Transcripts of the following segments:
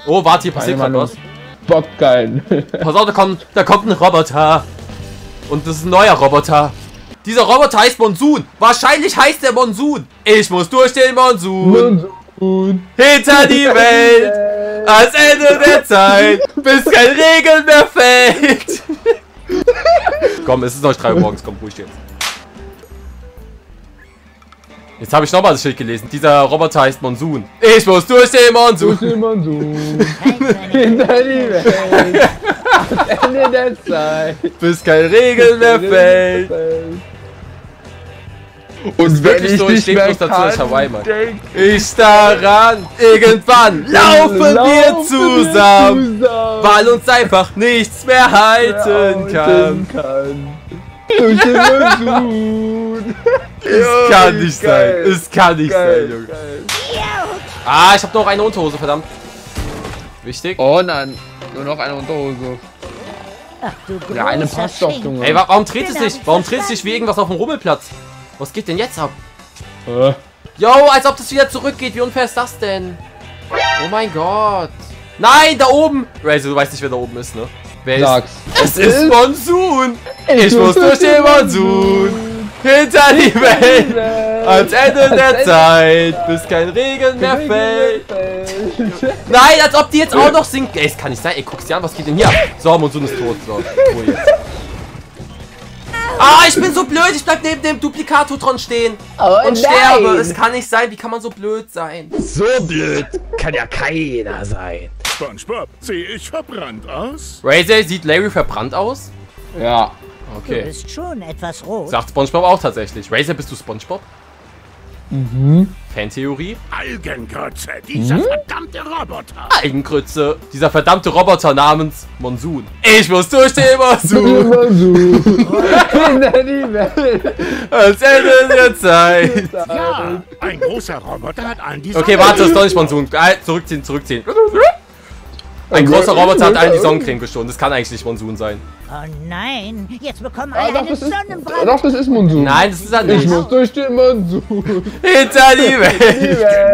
Oh, warte, hier passiert gerade was. Bock geil. Pass auf, da kommt ein Roboter. Und das ist ein neuer Roboter. Dieser Roboter heißt Monsun. Wahrscheinlich heißt der Monsun. Ich muss durch den Monsun. Hinter die Welt. Ans Ende der Zeit. Bis kein Regen mehr fällt. Komm, es ist noch 3 Uhr morgens. Komm, ruhig jetzt. Jetzt habe ich nochmal das Schild gelesen. Dieser Roboter heißt Monsun. Ich muss durch den Monsun. Durch den Monsun. Hinter die Welt. Ans Ende der Zeit. Bis kein Regen mehr fällt. Und wenn ich so, nicht steht mehr bloß dazu, dass Hawaii mal. denk Ich daran, irgendwann laufen wir zusammen, weil uns einfach nichts mehr halten kann. Durch den Monsun. Es kann nicht sein, es kann nicht sein, Junge. Ah, ich hab noch eine Unterhose, verdammt. Wichtig. Oh nein, nur noch eine Unterhose. Ach, du Ja, eine passt doch, Junge. Ey, warum dreht es nicht? Warum dreht es nicht wie irgendwas auf dem Rummelplatz? Was geht denn jetzt ab? Yo, als ob das wieder zurückgeht. Wie unfair ist das denn? Oh mein Gott. Nein, da oben. Razor, du weißt nicht, wer da oben ist, ne? Wer Sag's. ist? Es ist Monsun. Ich muss durch den Monsun. Hinter die Welt. Ans Ende der Zeit. Bis kein Regen mehr fällt. Nein, als ob die jetzt auch noch singt. Ey, es kann nicht sein. Ey, guck's dir an, was geht denn hier ab? So, Monsun ist tot. So, Ruhe jetzt. Ah, ich bin so blöd. Ich bleib neben dem Duplikatotron stehen. Und sterbe. Es kann nicht sein. Wie kann man so blöd sein? So blöd kann ja keiner sein. SpongeBob, sehe ich verbrannt aus? Razor, sieht Larry verbrannt aus? Ja. Du Okay. bist schon etwas rot. Sagt SpongeBob auch tatsächlich. Razor, bist du SpongeBob? Fantheorie? Algengrütze, dieser verdammte Roboter. Algengrütze. Dieser verdammte Roboter namens Monsun. Ich muss durch den Monsun. Hinter die Welt. Ans Ende der Zeit. Ja, ein großer Roboter hat allen die Okay, warte, das ist doch nicht Monsun. Zurückziehen, zurückziehen. Ein großer Roboter hat allen die Sonnencreme gestohlen. Das kann eigentlich nicht Monsun sein. Oh nein, jetzt bekommen alle einen Sonnenbrand. Doch, das ist Monsun. Nein, das ist er Ich nicht. muss durch den Monsun. Hinter die Welt.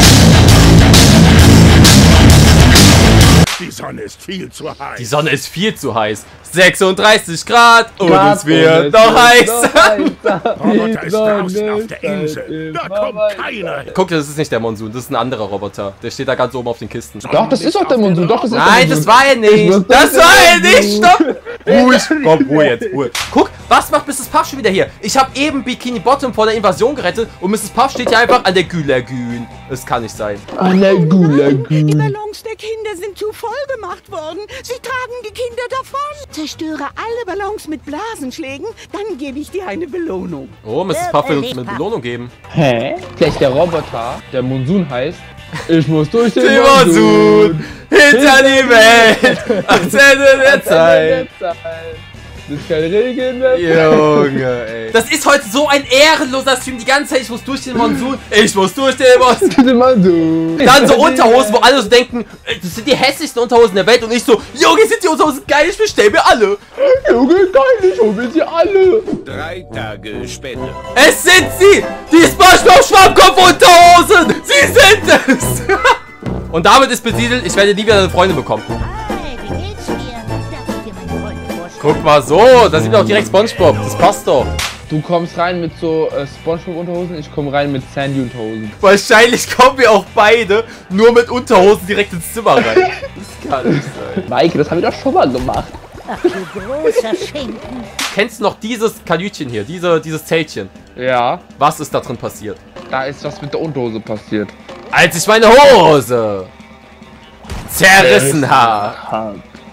Die Sonne ist viel zu heiß. Die Sonne ist viel zu heiß. 36 Grad und Grad es wird und noch es heißer. Roboter ist draußen auf der Insel. Da kommt keiner hin. Guck, das ist nicht der Monsun, das ist ein anderer Roboter. Der steht da ganz oben auf den Kisten. Doch, das ist doch der Monsun. Doch, das ist Nein, der das Monsun. war er nicht. Das war er nicht. Stopp. Ruhig. Komm, Ruhe jetzt. Ruhe. Guck, was macht Mrs. Puff schon wieder hier? Ich habe eben Bikini Bottom vor der Invasion gerettet und Mrs. Puff steht hier einfach an der Gülagün. Es kann nicht sein. An der Die Gulagün. Ballons der Kinder sind zu voll gemacht worden. Sie tragen die Kinder davon. Zerstöre alle Ballons mit Blasenschlägen, dann gebe ich dir eine Belohnung. Oh, Mrs. Puff will uns eine Belohnung geben. Hä? Vielleicht der Roboter, der Monsun heißt. Ich muss durch den Den Monsun. Hinter die Welt. Ans Ende der Zeit. Das ist kein Regen mehr. Junge, ey. Das ist heute so ein ehrenloser Stream. Die ganze Zeit, ich muss durch den Monsun. Ich muss durch den Monsun. Den Monsun. Dann so Unterhosen, wo alle so denken, das sind die hässlichsten Unterhosen der Welt. Und ich so, Junge, sind die Unterhosen geil, ich bestell mir alle. Junge, geil, ich hol mir sie alle. 3 Tage später. Es sind sie, die SpongeBob-Schwammkopf-Unterhosen. Sie sind es. Und damit ist besiedelt, ich werde nie wieder eine Freundin bekommen. Hi, wie geht's dir? Darf ich dir meine Freunde vorstellen? Guck mal so, da sieht man auch direkt SpongeBob. Das passt doch. Du kommst rein mit so Spongebob-Unterhosen, ich komme rein mit Sandy-Unterhosen. Wahrscheinlich kommen wir auch beide nur mit Unterhosen direkt ins Zimmer rein. Das kann nicht sein. Maike, das haben wir doch schon mal gemacht. Ach, du großer Schinken. Kennst du noch dieses Kanütchen hier, dieses Zeltchen? Ja, Was ist da drin passiert? da ist was mit der Unterhose passiert. Als ich meine Hose zerrissen habe.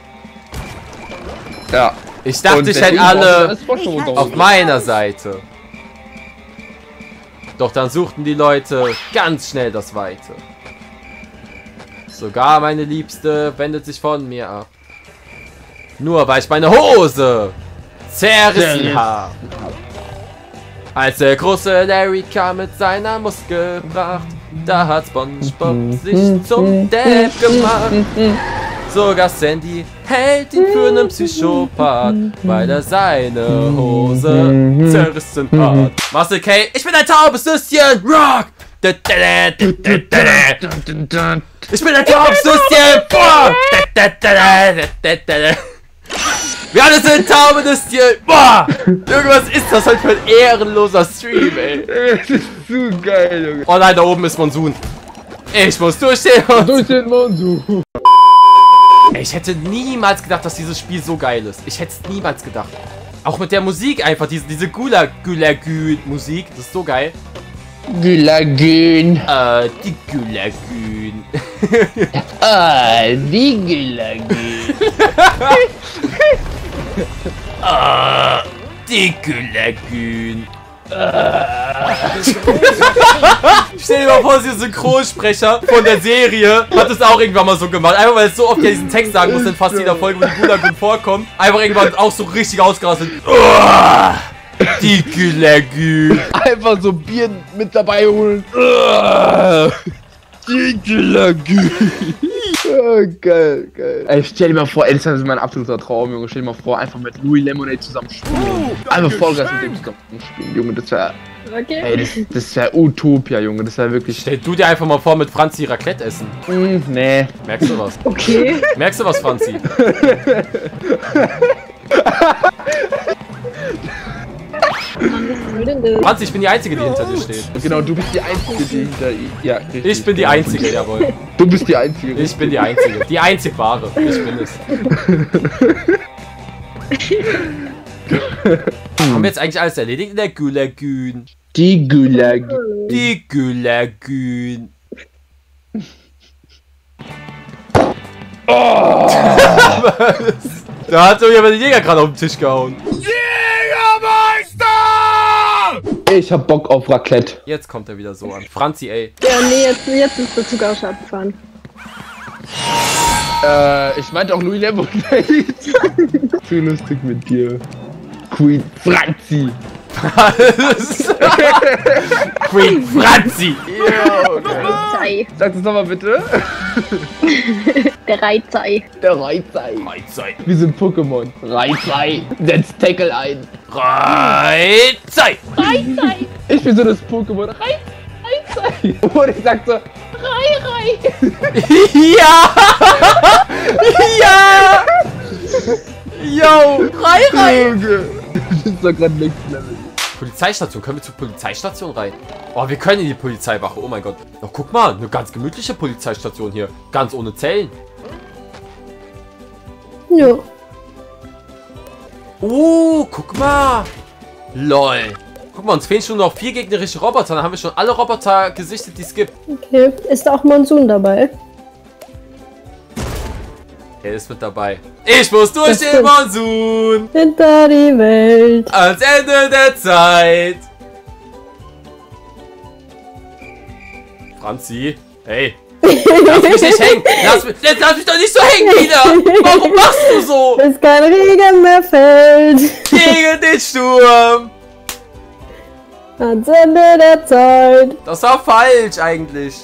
Ja. Ich dachte, Und ich hätte deswegen alle brauchen wir eine SpongeBob-Unterhose. auf meiner Seite. Doch dann suchten die Leute ganz schnell das Weite. Sogar meine Liebste wendet sich von mir ab. Nur weil ich meine Hose zerrissen habe. Als der große Larry kam mit seiner Muskelpracht, da hat SpongeBob sich zum Depp gemacht. Sogar Sandy hält ihn für einen Psychopath, weil er seine Hose zerrissen hat. Marcel K., ich bin ein taubes Süsschen, rock! Ich bin ein Taubsüsschen! Boah! Wir alle sind Taubsüsschen! Boah! Irgendwas ist das heute für ein ehrenloser Stream, ey. Das ist zu geil, Junge. Oh nein, da oben ist Monsun. Ich muss durchstehen. Durch den Monsun. Ey, ich hätte niemals gedacht, dass dieses Spiel so geil ist. Ich hätte es niemals gedacht. Auch mit der Musik einfach, diese Gulagün-Musik. Das ist so geil. Gülagün. Die Gulagün. Die Gülagün. Die Gulagün. Stell dir mal vor, dieser Synchronsprecher von der Serie hat es auch irgendwann mal so gemacht. Einfach weil es so oft ja diesen Text sagen muss in fast jeder Folge, wo die Gulagün vorkommt. Einfach irgendwann auch so richtig ausgerastet. Die Gulagün. Einfach so Bier mit dabei holen. Die Gulagün. Oh, geil, geil. Ey, stell dir mal vor, ey, das ist mein absoluter Traum, Junge. Stell dir mal vor, einfach mit Louis Lemonade zusammen spielen. Einfach Vollgas mit dem zusammen spielen, Junge. Das wäre. Okay. Ey, das wäre Utopia, Junge. Das wäre wirklich. Stell du dir einfach mal vor, mit Franzi Raclette essen. Nee. Merkst du was? Okay. Merkst du was, Franzi? Franzi, ich bin die Einzige, die hinter dir steht. Genau, du bist die Einzige, die hinter ihm. Ja, richtig. Ich bin die Einzige, jawohl. Du bist die Einzige. Ich bin die Einzige. Die einzig wahre. Ich bin es. Haben wir jetzt eigentlich alles erledigt in der Gulagün? Die Gulagün. Die Gulagün. Oh. Da hat so jemand den Jäger gerade auf den Tisch gehauen. Jägermeister! Ich hab Bock auf Raclette. Jetzt kommt er wieder so an. Franzi, ey. Ja, nee, jetzt ist der Zug auch schon abgefahren. Ich meinte auch Louis Lemonade. Zu lustig mit dir. Queen Franzi. Queen Franzi. Reizei. Sag das nochmal bitte. Der Reizei. Der Reizei. Reizei. Wir sind Pokémon. Reizei. Setz Tackle ein. Reizei. Reizei. Ich bin so das Pokémon. Reizei. Und ich sag so. Rei. Ja. Ja. Yo. Rei. Das ist doch gerade Next Level. Polizeistation. Können wir zur Polizeistation rein? Oh, wir können in die Polizeiwache. Oh mein Gott. Oh, guck mal. Eine ganz gemütliche Polizeistation hier. Ganz ohne Zellen. Ja. Oh, guck mal. LOL. Guck mal, uns fehlen schon noch 4 gegnerische Roboter. Dann haben wir schon alle Roboter gesichtet, die es gibt. Okay. Ist auch Monsun dabei? Er ist mit dabei. Ich muss durch den Monsun. Hinter die Welt. Ans Ende der Zeit. Franzi. Hey. Lass mich nicht hängen. Lass mich doch nicht so hängen wieder. Warum machst du so? Bis kein Regen mehr fällt. Gegen den Sturm. Ans Ende der Zeit. Das war falsch eigentlich.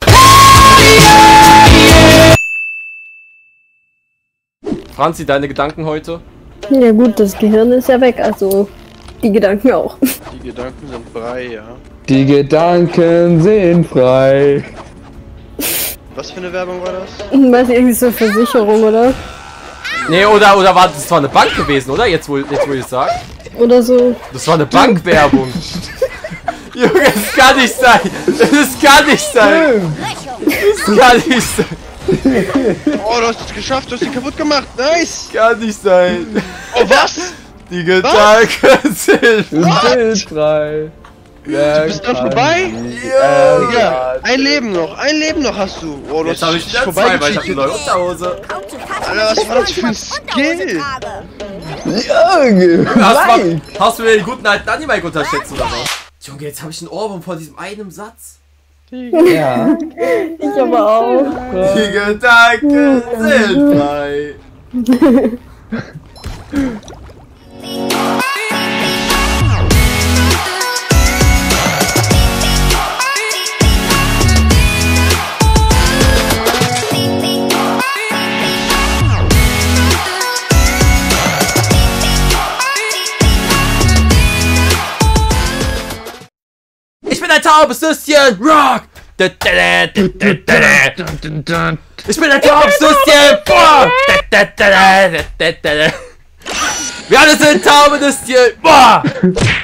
Franzi, deine Gedanken heute? Ja gut, das Gehirn ist ja weg, also die Gedanken auch. Die Gedanken sind frei, ja. Die Gedanken sind frei. Was für eine Werbung war das? Weiß nicht, irgendwie so eine Versicherung, oder? Nee, oder war das war eine Bank gewesen, oder? Jetzt wo ich es sag. Oder so. Das war eine Bankwerbung. Junge, das kann nicht sein. Das kann nicht sein. Das kann nicht sein. Oh, du hast es geschafft, du hast ihn kaputt gemacht. Nice! Kann nicht sein. Oh, was? Die Gedanken sind frei. Du bist dann vorbei? Ja. Digga, ein Leben noch hast du. Oh, du Jetzt habe ich wieder dich 2, weil ich habe eine vorbeigecheatet. neue Unterhose. Alter, was war das für ein Skill? Hast du mir den guten alten Animike unterschätzt oder was? Junge, jetzt habe ich einen Ohrwurm von diesem einen Satz. Ja. Ich aber auch. Die Gedanken sind frei. Ich bin ein taubes Süsschen, Rock! Ich bin der Taubsnusstier! Boah! Wir alle sind Taubenusstier! Boah!